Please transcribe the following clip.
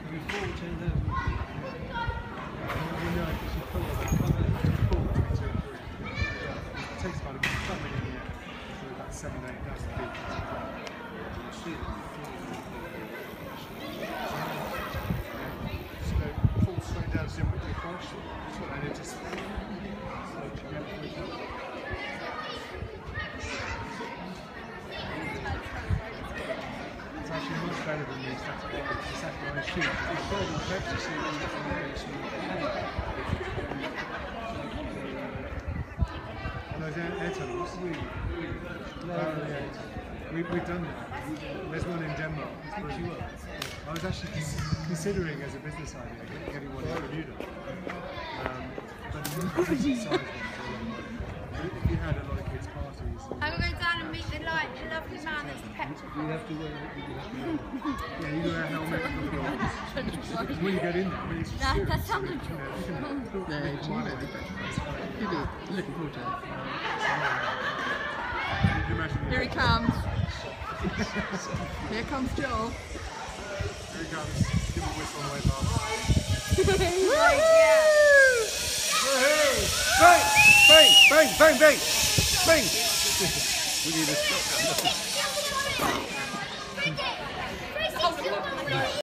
before we change that, we know if you put it it takes about a minute, so about 7, 8, that's the big. So pull straight down, so with your function, and it just it's actually much better than this. That's exactly what I shoot. It's further effective, so and those air tunnels, we've done that. There's one in Denmark. I was actually considering as a business idea getting one in Bermuda. But the size ones, if you had a lot of kids' parties. I will go down and meet the lovely man that's petrified. You have to wear yeah, you wear a helmet for the dogs. When you get in there, I mean, it's serious. That sounded Looking forward to it. Here he comes. Here comes Joel. Here he comes. Give him a whistle on the way past. yeah. Bang! Bang! Bang! Bang! Bang! Bang! We need a